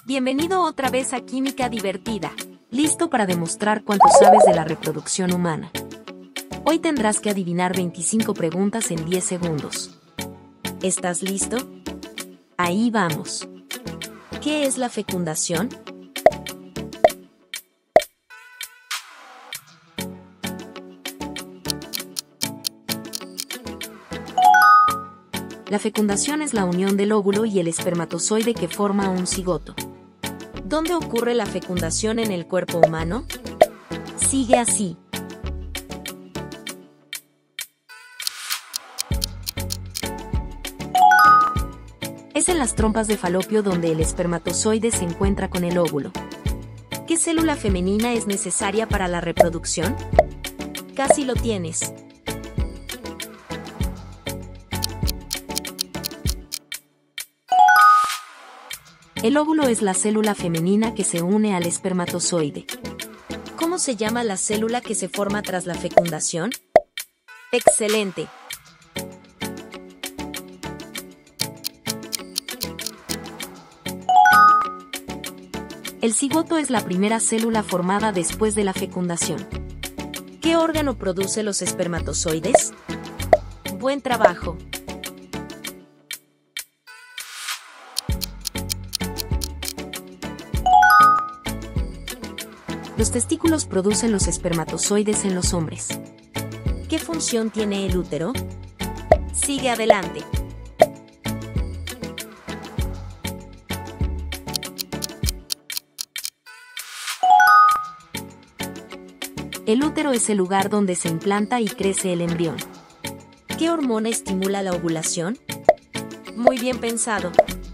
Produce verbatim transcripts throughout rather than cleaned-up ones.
Bienvenido otra vez a Química Divertida. Listo para demostrar cuánto sabes de la reproducción humana. Hoy tendrás que adivinar veinticinco preguntas en diez segundos. ¿Estás listo? Ahí vamos. ¿Qué es la fecundación? La fecundación es la unión del óvulo y el espermatozoide que forma un cigoto. ¿Dónde ocurre la fecundación en el cuerpo humano? Sigue así. Es en las trompas de falopio donde el espermatozoide se encuentra con el óvulo. ¿Qué célula femenina es necesaria para la reproducción? Casi lo tienes. El óvulo es la célula femenina que se une al espermatozoide. ¿Cómo se llama la célula que se forma tras la fecundación? ¡Excelente! El cigoto es la primera célula formada después de la fecundación. ¿Qué órgano produce los espermatozoides? ¡Buen trabajo! Los testículos producen los espermatozoides en los hombres. ¿Qué función tiene el útero? Sigue adelante. El útero es el lugar donde se implanta y crece el embrión. ¿Qué hormona estimula la ovulación? Muy bien pensado.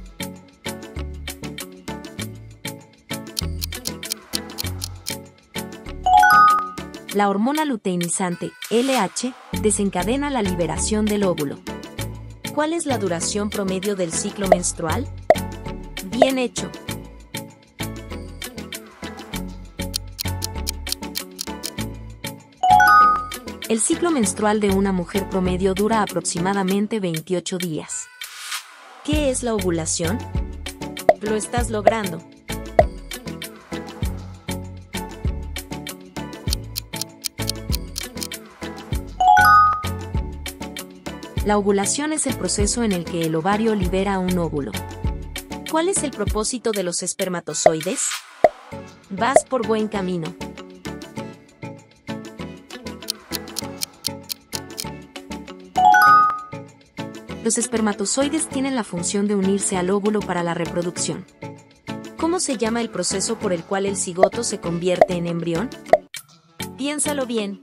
La hormona luteinizante, L H, desencadena la liberación del óvulo. ¿Cuál es la duración promedio del ciclo menstrual? Bien hecho. El ciclo menstrual de una mujer promedio dura aproximadamente veintiocho días. ¿Qué es la ovulación? Lo estás logrando. La ovulación es el proceso en el que el ovario libera un óvulo. ¿Cuál es el propósito de los espermatozoides? Vas por buen camino. Los espermatozoides tienen la función de unirse al óvulo para la reproducción. ¿Cómo se llama el proceso por el cual el cigoto se convierte en embrión? Piénsalo bien.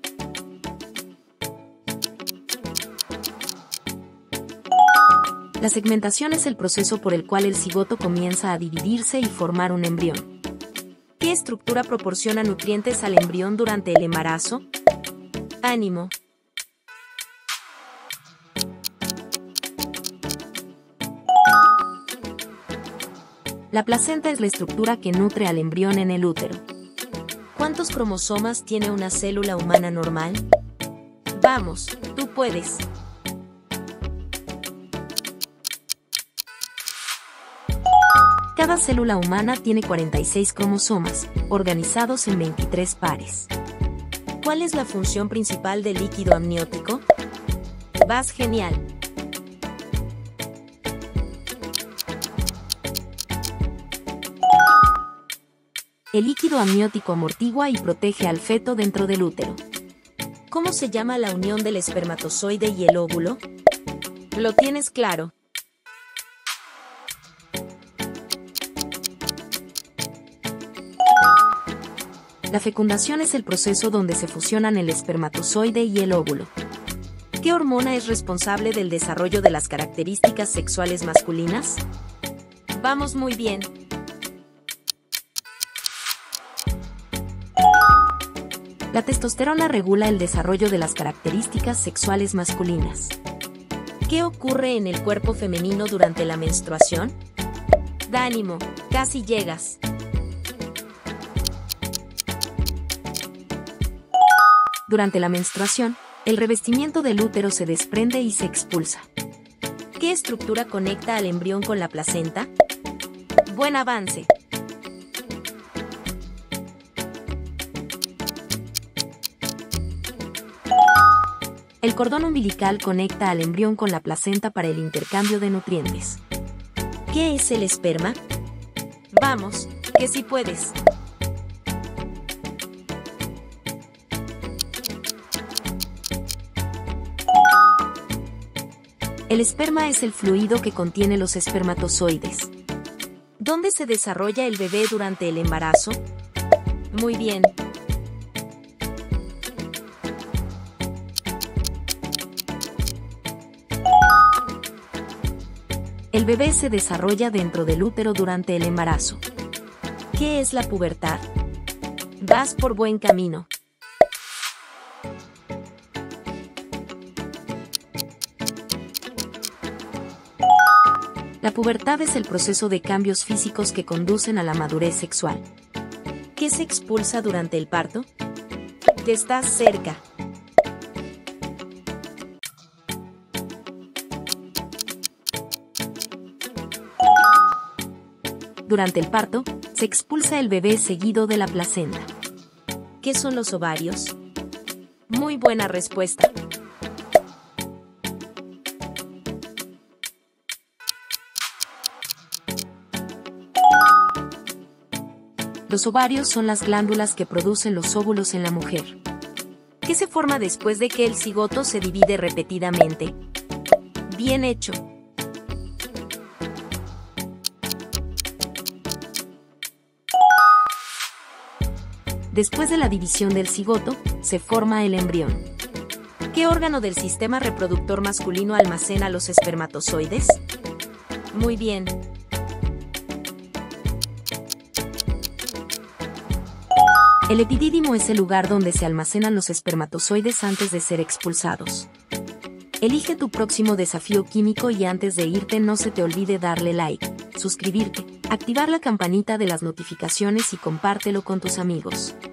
La segmentación es el proceso por el cual el cigoto comienza a dividirse y formar un embrión. ¿Qué estructura proporciona nutrientes al embrión durante el embarazo? ¡Ánimo! La placenta es la estructura que nutre al embrión en el útero. ¿Cuántos cromosomas tiene una célula humana normal? Vamos, tú puedes. Cada célula humana tiene cuarenta y seis cromosomas, organizados en veintitrés pares. ¿Cuál es la función principal del líquido amniótico? Vas genial. El líquido amniótico amortigua y protege al feto dentro del útero. ¿Cómo se llama la unión del espermatozoide y el óvulo? Lo tienes claro. La fecundación es el proceso donde se fusionan el espermatozoide y el óvulo. ¿Qué hormona es responsable del desarrollo de las características sexuales masculinas? Vamos muy bien. La testosterona regula el desarrollo de las características sexuales masculinas. ¿Qué ocurre en el cuerpo femenino durante la menstruación? Da ánimo, casi llegas. Durante la menstruación, el revestimiento del útero se desprende y se expulsa. ¿Qué estructura conecta al embrión con la placenta? Buen avance. El cordón umbilical conecta al embrión con la placenta para el intercambio de nutrientes. ¿Qué es el esperma? Vamos, que sí puedes. El esperma es el fluido que contiene los espermatozoides. ¿Dónde se desarrolla el bebé durante el embarazo? Muy bien. El bebé se desarrolla dentro del útero durante el embarazo. ¿Qué es la pubertad? Vas por buen camino. La pubertad es el proceso de cambios físicos que conducen a la madurez sexual. ¿Qué se expulsa durante el parto? Que estás cerca. Durante el parto, se expulsa el bebé seguido de la placenta. ¿Qué son los ovarios? Muy buena respuesta. Los ovarios son las glándulas que producen los óvulos en la mujer. ¿Qué se forma después de que el cigoto se divide repetidamente? Bien hecho. Después de la división del cigoto, se forma el embrión. ¿Qué órgano del sistema reproductor masculino almacena los espermatozoides? Muy bien. El epidídimo es el lugar donde se almacenan los espermatozoides antes de ser expulsados. Elige tu próximo desafío químico y antes de irte no se te olvide darle like, suscribirte, activar la campanita de las notificaciones y compártelo con tus amigos.